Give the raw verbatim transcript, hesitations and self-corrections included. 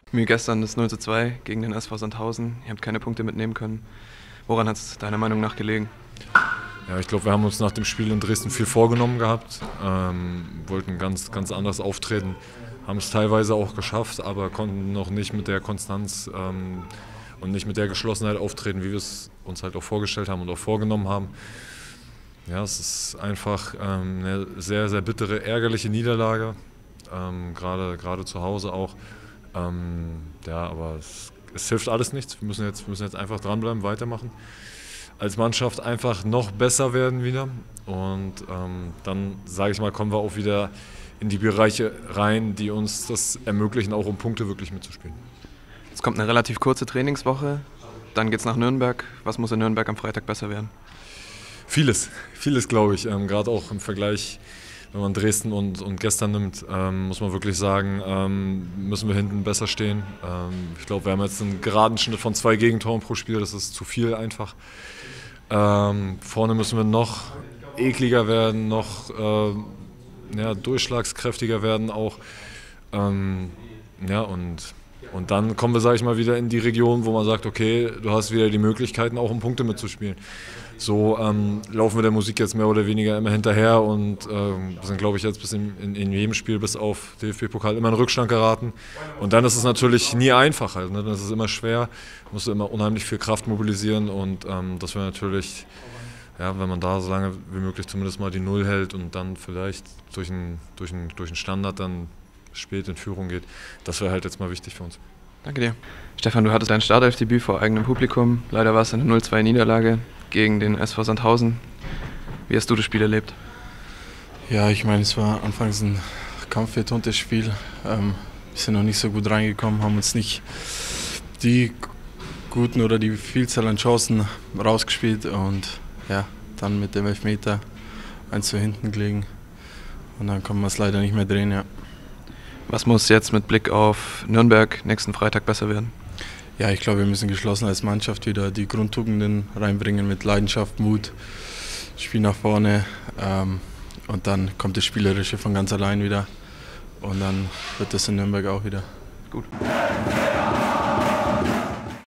Wie gestern das null zu zwei gegen den S V Sandhausen. Ihr habt keine Punkte mitnehmen können. Woran hat es deiner Meinung nach gelegen? Ja, ich glaube, wir haben uns nach dem Spiel in Dresden viel vorgenommen gehabt, ähm, wollten ganz, ganz anders auftreten, haben es teilweise auch geschafft, aber konnten noch nicht mit der Konstanz ähm, und nicht mit der Geschlossenheit auftreten, wie wir es uns halt auch vorgestellt haben und auch vorgenommen haben. Ja, es ist einfach ähm, eine sehr, sehr bittere, ärgerliche Niederlage, ähm, gerade, gerade zu Hause auch. Ähm, ja, aber es, es hilft alles nichts. Wir müssen jetzt, wir müssen jetzt einfach dranbleiben, weitermachen. Als Mannschaft einfach noch besser werden wieder. Und ähm, dann, sage ich mal, kommen wir auch wieder in die Bereiche rein, die uns das ermöglichen, auch um Punkte wirklich mitzuspielen. Es kommt eine relativ kurze Trainingswoche. Dann geht es nach Nürnberg. Was muss in Nürnberg am Freitag besser werden? Vieles, vieles glaube ich. Ähm, gerade auch im Vergleich, wenn man Dresden und, und gestern nimmt, ähm, muss man wirklich sagen, ähm, müssen wir hinten besser stehen. Ähm, ich glaube, wir haben jetzt einen geraden Schnitt von zwei Gegentoren pro Spiel, das ist zu viel einfach. Ähm, vorne müssen wir noch ekliger werden, noch äh, ja, durchschlagskräftiger werden auch. Ähm, ja, und, und dann kommen wir, sage ich mal, wieder in die Region, wo man sagt, okay, du hast wieder die Möglichkeiten, auch um Punkte mitzuspielen. So ähm, laufen wir der Musik jetzt mehr oder weniger immer hinterher und ähm, sind, glaube ich, jetzt bis in, in, in jedem Spiel bis auf D F B-Pokal immer in Rückstand geraten. Und dann ist es natürlich nie einfach, halt, ne? Dann ist es immer schwer, musst du immer unheimlich viel Kraft mobilisieren und ähm, das wäre natürlich, ja, wenn man da so lange wie möglich zumindest mal die Null hält und dann vielleicht durch einen durch einen, durch einen Standard dann spät in Führung geht, das wäre halt jetzt mal wichtig für uns. Danke dir. Stefan, du hattest dein Startelfdebüt vor eigenem Publikum. Leider war es eine null zwei Niederlage gegen den S V Sandhausen. Wie hast du das Spiel erlebt? Ja, ich meine, es war anfangs ein kampfbetontes Spiel. Ähm, wir sind noch nicht so gut reingekommen, haben uns nicht die guten oder die Vielzahl an Chancen rausgespielt und ja, dann mit dem Elfmeter eins zu hinten gelegen und dann kann man es leider nicht mehr drehen, ja. Was muss jetzt mit Blick auf Nürnberg nächsten Freitag besser werden? Ja, ich glaube, wir müssen geschlossen als Mannschaft wieder die Grundtugenden reinbringen mit Leidenschaft, Mut, Spiel nach vorne ähm, und dann kommt das Spielerische von ganz allein wieder und dann wird das in Nürnberg auch wieder. Gut.